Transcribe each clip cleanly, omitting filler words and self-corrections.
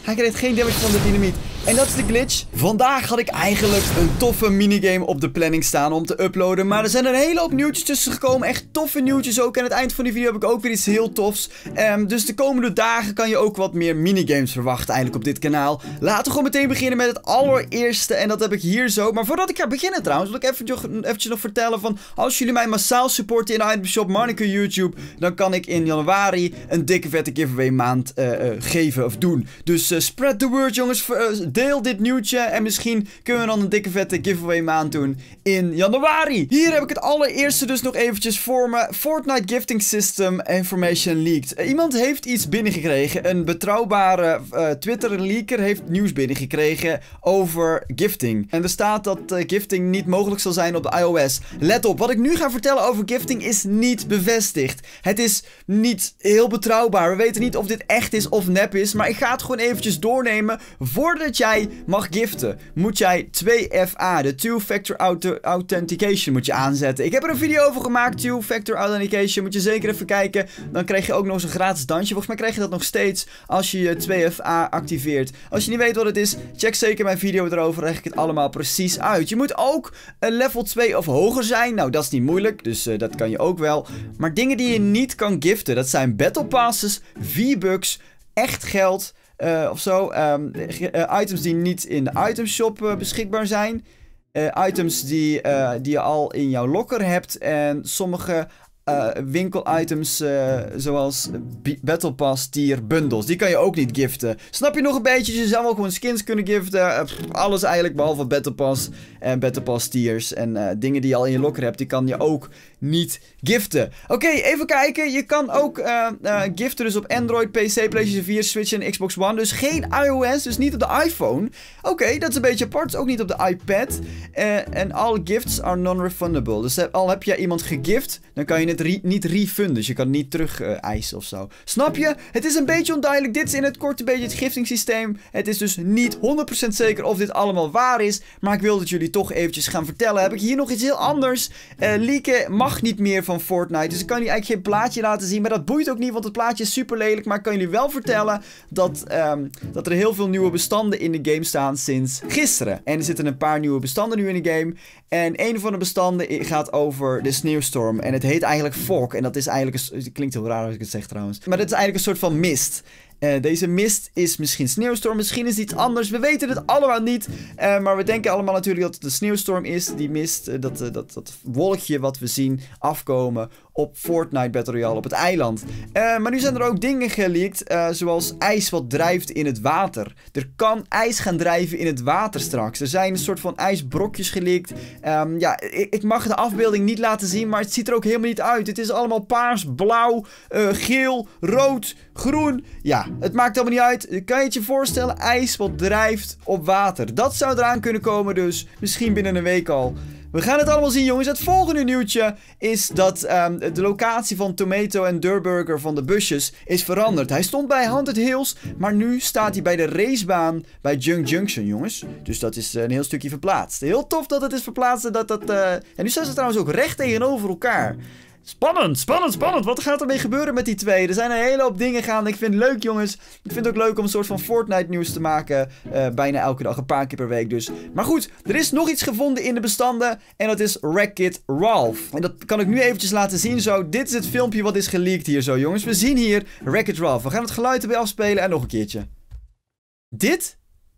Hij krijgt geen damage van de dynamiet. En dat is de glitch. Vandaag had ik eigenlijk een toffe minigame op de planning staan om te uploaden. Maar er zijn een hele hoop nieuwtjes tussen gekomen. Echt toffe nieuwtjes ook. En aan het eind van die video heb ik ook weer iets heel tofs. Dus de komende dagen kan je ook wat meer minigames verwachten eigenlijk op dit kanaal. Laten we gewoon meteen beginnen met het allereerste. En dat heb ik hier zo. Maar voordat ik ga beginnen trouwens, wil ik eventjes nog vertellen van... Als jullie mij massaal supporten in de itemshop Marnike YouTube, dan kan ik in januari een dikke vette giveaway maand geven of doen. Dus spread the word jongens. Deel dit nieuwtje en misschien kunnen we dan een dikke vette giveaway maand doen in januari. Hier heb ik het allereerste dus nog eventjes voor me. Fortnite Gifting System Information Leaked. Iemand heeft iets binnengekregen. Een betrouwbare Twitter leaker heeft nieuws binnengekregen over gifting. En er staat dat gifting niet mogelijk zal zijn op de iOS. Let op, wat ik nu ga vertellen over gifting is niet bevestigd. Het is niet heel betrouwbaar. We weten niet of dit echt is of nep is. Maar ik ga het gewoon eventjes doornemen. Voordat jij mag giften, moet jij 2FA, de Two-Factor Authentication, moet je aanzetten. Ik heb er een video over gemaakt, Two-Factor Authentication. Moet je zeker even kijken. Dan krijg je ook nog eens een gratis dansje. Volgens mij krijg je dat nog steeds als je je 2FA activeert. Als je niet weet wat het is, check zeker mijn video erover. Dan leg ik het allemaal precies uit. Je moet ook een level 2 of hoger zijn. Nou, dat is niet moeilijk, dus dat kan je ook wel. Maar dingen die je niet kan giften, dat zijn Battle Passes, V-Bucks, echt geld... of zo. Items die niet in de itemshop beschikbaar zijn. Items die je al in jouw locker hebt. En sommige winkel-items zoals Battle Pass tier bundles. Die kan je ook niet giften. Snap je nog een beetje? Je zou wel gewoon skins kunnen giften. Alles eigenlijk behalve Battle Pass en Battle Pass tiers. En dingen die je al in je locker hebt, die kan je ook niet giften. Oké, even kijken. Je kan ook giften dus op Android, PC, PlayStation 4, Switch en Xbox One. Dus geen iOS, dus niet op de iPhone. Oké, dat is een beetje apart. Ook niet op de iPad. En all gifts are non-refundable. Dus al heb je iemand gegift, dan kan je het niet refunden. Dus je kan het niet terug eisen of zo. Snap je? Het is een beetje onduidelijk. Dit is in het kort een beetje het gifting systeem. Het is dus niet 100% zeker of dit allemaal waar is. Maar ik wil dat jullie toch eventjes gaan vertellen. Heb ik hier nog iets heel anders. Leaken mag niet meer van Fortnite. Dus ik kan jullie eigenlijk geen plaatje laten zien. Maar dat boeit ook niet, want het plaatje is super lelijk. Maar ik kan jullie wel vertellen dat er heel veel nieuwe bestanden in de game staan sinds gisteren. En er zitten een paar nieuwe bestanden nu in de game. En een van de bestanden gaat over de sneeuwstorm. En het heet eigenlijk fog. En dat is eigenlijk het klinkt heel raar als ik het zeg trouwens. Maar dit is eigenlijk een soort van mist. Deze mist is misschien sneeuwstorm, misschien is het iets anders. We weten het allemaal niet. Maar we denken allemaal natuurlijk dat het een sneeuwstorm is. Die mist, dat wolkje wat we zien afkomen op Fortnite Battle Royale op het eiland. Maar nu zijn er ook dingen geleakt, zoals ijs wat drijft in het water. Er kan ijs gaan drijven in het water straks. Er zijn een soort van ijsbrokjes geleakt. Ja, ik mag de afbeelding niet laten zien, maar het ziet er ook helemaal niet uit. Het is allemaal paars, blauw, geel, rood, groen. Ja, het maakt allemaal niet uit. Kan je het je voorstellen? IJs wat drijft op water. Dat zou eraan kunnen komen dus. Misschien binnen een week al. We gaan het allemaal zien, jongens. Het volgende nieuwtje is dat de locatie van Tomato en Durburger van de busjes is veranderd. Hij stond bij Haunted Hills, maar nu staat hij bij de racebaan bij Junk Junction, jongens. Dus dat is een heel stukje verplaatst. Heel tof dat het is verplaatst. En nu staan ze trouwens ook recht tegenover elkaar. Spannend, spannend, spannend. Wat gaat ermee gebeuren met die twee? Er zijn een hele hoop dingen gaande. Ik vind het leuk, jongens. Ik vind het ook leuk om een soort van Fortnite nieuws te maken. Bijna elke dag, een paar keer per week dus. Maar goed, er is nog iets gevonden in de bestanden. En dat is Wreck-It Ralph. En dat kan ik nu eventjes laten zien zo. Dit is het filmpje wat is geleakt hier zo, jongens. We zien hier Wreck-It Ralph. We gaan het geluid erbij afspelen en nog een keertje. Dit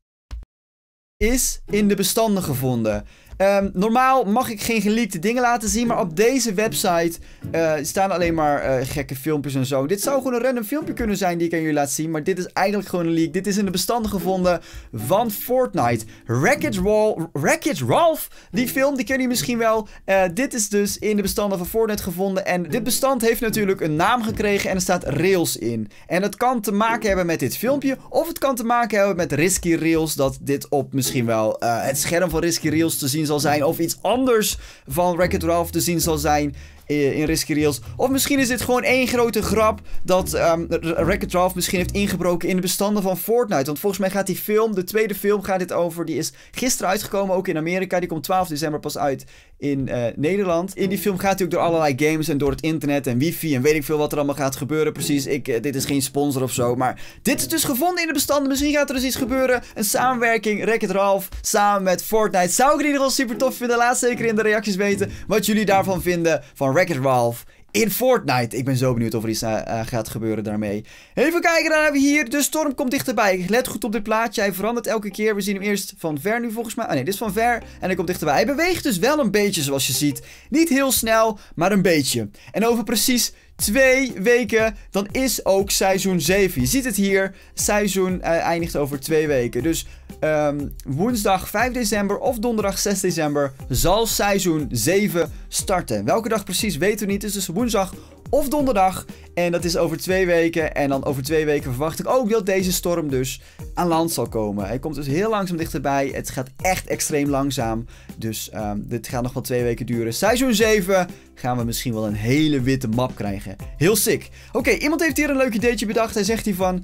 is in de bestanden gevonden. Normaal mag ik geen geleakte dingen laten zien, maar op deze website staan alleen maar gekke filmpjes en zo. Dit zou gewoon een random filmpje kunnen zijn die ik aan jullie laat zien, maar dit is eigenlijk gewoon een leak. Dit is in de bestanden gevonden van Fortnite. Wreck-It Ralph, die film, die ken je misschien wel. Dit is dus in de bestanden van Fortnite gevonden en dit bestand heeft natuurlijk een naam gekregen en er staat Rails in. En dat kan te maken hebben met dit filmpje, of het kan te maken hebben met Risky Rails, dat dit op misschien wel het scherm van Risky Rails te zien zal zijn, of iets anders van Wreck-It Ralph te zien zal zijn. in Risky Reels. Of misschien is dit gewoon één grote grap dat Wreck-It Ralph misschien heeft ingebroken in de bestanden van Fortnite. Want volgens mij gaat die film, de tweede film gaat dit over, die is gisteren uitgekomen, ook in Amerika. Die komt 12 december pas uit in Nederland. In die film gaat hij ook door allerlei games en door het internet en wifi en weet ik veel wat er allemaal gaat gebeuren. Precies, dit is geen sponsor of zo, maar dit is dus gevonden in de bestanden. Misschien gaat er dus iets gebeuren. Een samenwerking, Wreck-It Ralph samen met Fortnite. Zou ik in ieder geval super tof vinden. Laat zeker in de reacties weten wat jullie daarvan vinden van Wreck-It Ralph in Fortnite. Ik ben zo benieuwd of er iets gaat gebeuren daarmee. Even kijken, dan hebben we hier. De storm komt dichterbij. Let goed op dit plaatje. Hij verandert elke keer. We zien hem eerst van ver nu volgens mij. Ah nee, dit is van ver. En hij komt dichterbij. Hij beweegt dus wel een beetje zoals je ziet. Niet heel snel, maar een beetje. En over precies 2 weken, dan is ook seizoen 7. Je ziet het hier. Seizoen eindigt over 2 weken. Dus woensdag 5 december of donderdag 6 december zal seizoen 7 starten. Welke dag precies weten we niet. Het is dus woensdag of donderdag. En dat is over 2 weken. En dan over 2 weken verwacht ik ook dat deze storm dus aan land zal komen. Hij komt dus heel langzaam dichterbij. Het gaat echt extreem langzaam. Dus dit gaat nog wel 2 weken duren. Seizoen 7 gaan we misschien wel een hele witte map krijgen. Heel sick. Oké, iemand heeft hier een leuk ideetje bedacht. Hij zegt hiervan,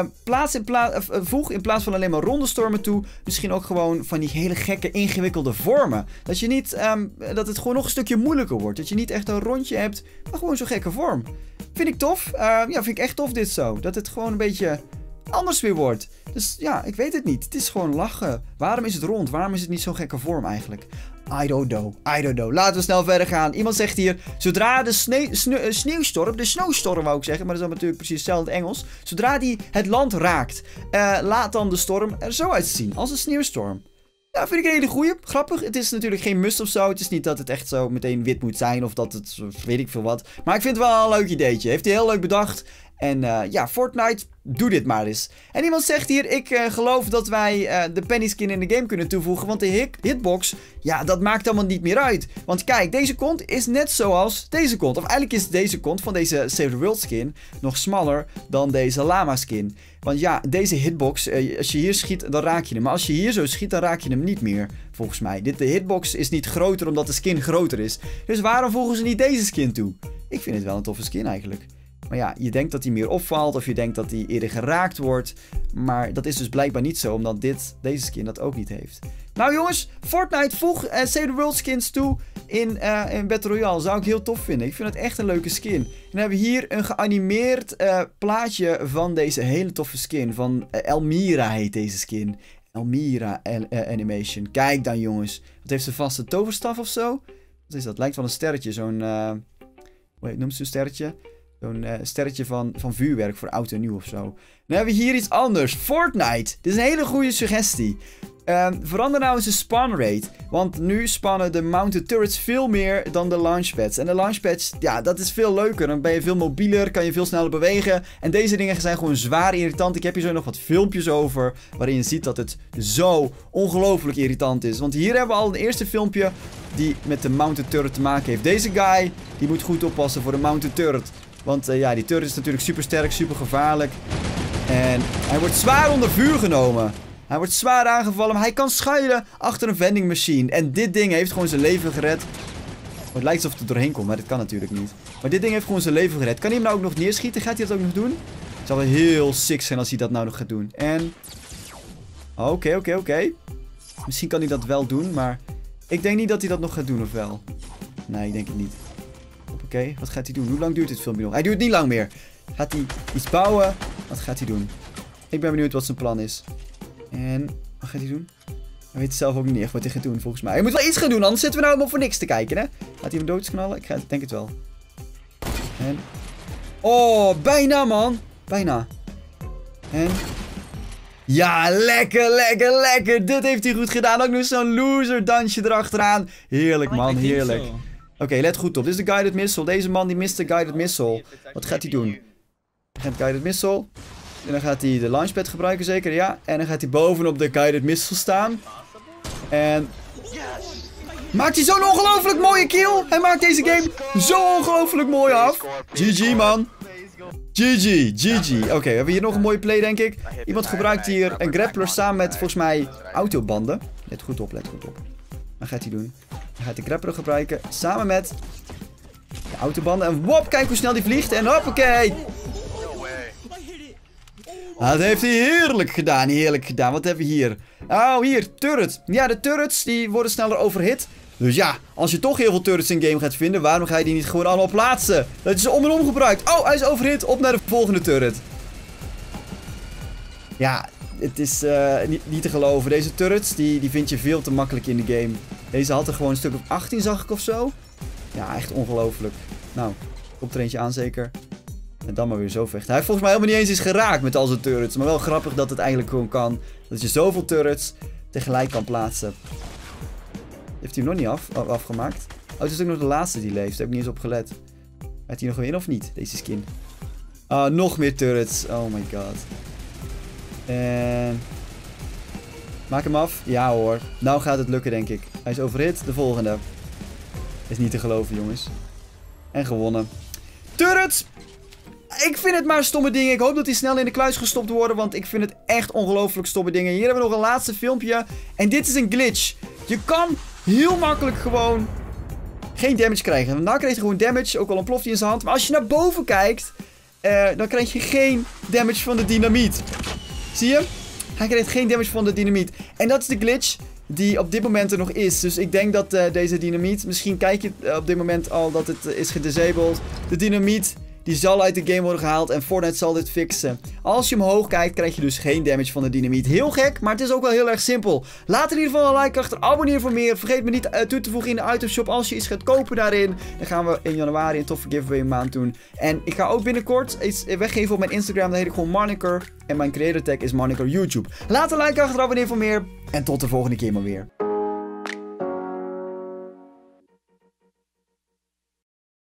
voeg in plaats van alleen maar ronde stormen toe, misschien ook gewoon van die hele gekke ingewikkelde vormen. Dat je niet, dat het gewoon nog een stukje moeilijker wordt. Dat je niet echt een rondje hebt, maar gewoon zo'n gekke vorm. Vind ik tof. Ja, vind ik echt tof dit zo. Dat het gewoon een beetje anders weer wordt. Dus ja, ik weet het niet. Het is gewoon lachen. Waarom is het rond? Waarom is het niet zo'n gekke vorm eigenlijk? I don't know. Laten we snel verder gaan. Iemand zegt hier, zodra de sneeuwstorm, de snowstorm wou ik zeggen, maar dat is dan natuurlijk precies hetzelfde in het Engels. Zodra die het land raakt, laat dan de storm er zo uitzien, als een sneeuwstorm. Ja, vind ik een hele goeie. Grappig. Het is natuurlijk geen must of zo. Het is niet dat het echt zo meteen wit moet zijn of dat het weet ik veel wat. Maar ik vind het wel een leuk ideetje. Heeft hij heel leuk bedacht. En ja, Fortnite, doe dit maar eens. En iemand zegt hier, ik geloof dat wij de penny skin in de game kunnen toevoegen. Want de hitbox, ja, dat maakt allemaal niet meer uit. Want kijk, deze kont is net zoals deze kont. Of eigenlijk is deze kont van deze Save the World skin nog smaller dan deze Llama skin. Want ja, deze hitbox, als je hier schiet, dan raak je hem. Maar als je hier zo schiet, dan raak je hem niet meer, volgens mij. De hitbox is niet groter omdat de skin groter is. Dus waarom voegen ze niet deze skin toe? Ik vind het wel een toffe skin eigenlijk. Maar ja, je denkt dat hij meer opvalt of je denkt dat hij eerder geraakt wordt. Maar dat is dus blijkbaar niet zo, omdat deze skin dat ook niet heeft. Nou jongens, Fortnite, voeg Save the World skins toe in Battle Royale. Zou ik heel tof vinden. Ik vind het echt een leuke skin. En dan hebben we hier een geanimeerd plaatje van deze hele toffe skin. Van Elmira heet deze skin. Elmira Animation. Kijk dan jongens. Wat heeft ze vast? Een toverstaf of zo? Wat is dat? Lijkt wel een sterretje. Zo'n... hoe noemt ze een sterretje? Zo'n sterretje van vuurwerk voor oud en nieuw of zo. Dan hebben we hier iets anders. Fortnite. Dit is een hele goede suggestie. Verander nou eens de spawn rate. Want nu spannen de mounted turrets veel meer dan de launchpads. En de launchpads, ja, dat is veel leuker. Dan ben je veel mobieler, kan je veel sneller bewegen. En deze dingen zijn gewoon zwaar irritant. Ik heb hier zo nog wat filmpjes over, waarin je ziet dat het zo ongelooflijk irritant is. Want hier hebben we al een eerste filmpje die met de mounted turret te maken heeft. Deze guy, die moet goed oppassen voor de mounted turret. Want ja, die turret is natuurlijk super sterk, super gevaarlijk. En hij wordt zwaar onder vuur genomen. Hij wordt zwaar aangevallen, maar hij kan schuilen achter een vending machine. En dit ding heeft gewoon zijn leven gered. Oh, het lijkt alsof het er doorheen komt, maar dit kan natuurlijk niet. Maar dit ding heeft gewoon zijn leven gered. Kan hij hem nou ook nog neerschieten? Gaat hij dat ook nog doen? Het zou wel heel sick zijn als hij dat nou nog gaat doen. En... Oké. Misschien kan hij dat wel doen, maar... Ik denk niet dat hij dat nog gaat doen, of wel? Nee, ik denk het niet. Oké, wat gaat hij doen? Hoe lang duurt dit filmpje nog? Hij duurt niet lang meer. Gaat hij iets bouwen? Wat gaat hij doen? Ik ben benieuwd wat zijn plan is. En, wat gaat hij doen? Hij weet zelf ook niet echt wat hij gaat doen, volgens mij. Hij moet wel iets gaan doen, anders zitten we nou helemaal voor niks te kijken, hè? Gaat hij hem doodsknallen? Ik denk het wel. En... Oh, bijna, man. Bijna. En... Ja, lekker. Dit heeft hij goed gedaan. Ook nog zo'n loser dansje erachteraan. Heerlijk, man. Heerlijk. Oké, let goed op. Dit is de guided missile. Deze man die mist de guided missile. Wat gaat hij doen? Hij gaat guided missile. En dan gaat hij de launchpad gebruiken, zeker, ja. En dan gaat hij bovenop de guided missile staan. En... Maakt hij zo'n ongelooflijk mooie kill. Hij maakt deze game zo ongelooflijk mooi af. GG, man. GG. Oké, we hebben hier nog een mooie play, denk ik. Iemand gebruikt hier een grappler samen met, volgens mij, autobanden. Let goed op. Wat gaat hij doen? Hij gaat de grappler gebruiken samen met... Ja, autobanden. En wop, kijk hoe snel die vliegt. En hoppakee. Dat heeft hij heerlijk gedaan, heerlijk gedaan. Wat hebben we hier? Oh, hier, turret. Ja, de turrets, die worden sneller overhit. Dus ja, als je toch heel veel turrets in game gaat vinden, waarom ga je die niet gewoon allemaal plaatsen? Dat je ze om en om gebruikt. Oh, hij is overhit. Op naar de volgende turret. Ja, het is niet te geloven. Deze turrets, die vind je veel te makkelijk in de game. Deze had er gewoon een stuk of 18, zag ik of zo. Ja, echt ongelooflijk. Nou, komt er eentje aan zeker. En dan maar weer zo vechten. Hij heeft volgens mij helemaal niet eens eens geraakt met al zijn turrets. Maar wel grappig dat het eigenlijk gewoon kan. Dat je zoveel turrets tegelijk kan plaatsen. Heeft hij hem nog niet afgemaakt? Oh, het is ook nog de laatste die leeft. Daar heb ik niet eens op gelet. Gaat hij nog winnen of niet, deze skin? Ah, nog meer turrets. Oh my god. En... maak hem af. Ja hoor. Nou gaat het lukken, denk ik. Hij is overhit. De volgende. Is niet te geloven, jongens. En gewonnen. Turrets! Ik vind het maar stomme dingen. Ik hoop dat die snel in de kluis gestopt worden. Want ik vind het echt ongelooflijk stomme dingen. Hier hebben we nog een laatste filmpje. En dit is een glitch. Je kan heel makkelijk gewoon geen damage krijgen. Want nou kreeg hij gewoon damage. Ook al ontploft hij in zijn hand. Maar als je naar boven kijkt, dan krijg je geen damage van de dynamiet. Zie je? Hij krijgt geen damage van de dynamiet. En dat is de glitch die op dit moment er nog is. Dus ik denk dat deze dynamiet... misschien kijk je op dit moment al dat het is gedisabled. De dynamiet... die zal uit de game worden gehaald en Fortnite zal dit fixen. Als je omhoog kijkt, krijg je dus geen damage van de dynamiet. Heel gek, maar het is ook wel heel erg simpel. Laat in ieder geval een like achter, abonneer voor meer. Vergeet me niet toe te voegen in de itemshop als je iets gaat kopen daarin. Dan gaan we in januari een toffe giveaway maand doen. En ik ga ook binnenkort iets weggeven op mijn Instagram. Dat heet ik gewoon Moniker. En mijn creator tag is Moniker YouTube. Laat een like achter, abonneer voor meer. En tot de volgende keer maar weer.